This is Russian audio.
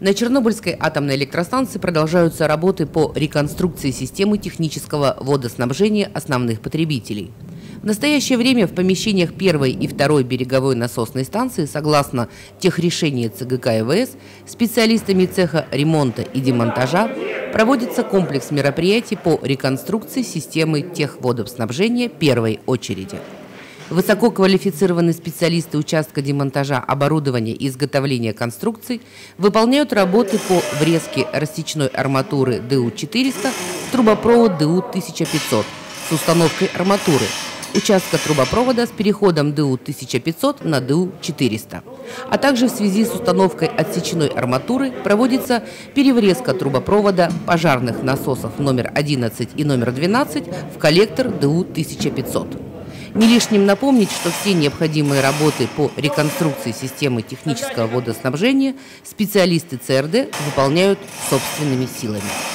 На Чернобыльской атомной электростанции продолжаются работы по реконструкции системы технического водоснабжения основных потребителей. В настоящее время в помещениях первой и второй береговой насосной станции, согласно техрешения ЦГК ИВС, специалистами цеха ремонта и демонтажа проводится комплекс мероприятий по реконструкции системы техводоснабжения первой очереди. Высококвалифицированные специалисты участка демонтажа оборудования и изготовления конструкций выполняют работы по врезке рассечной арматуры ДУ-400 в трубопровод ДУ-1500 с установкой арматуры, участка трубопровода с переходом ДУ-1500 на ДУ-400. А также в связи с установкой отсечной арматуры проводится переврезка трубопровода пожарных насосов номер 11 и номер 12 в коллектор ДУ-1500. Не лишним напомнить, что все необходимые работы по реконструкции системы технического водоснабжения специалисты ЦРД выполняют собственными силами.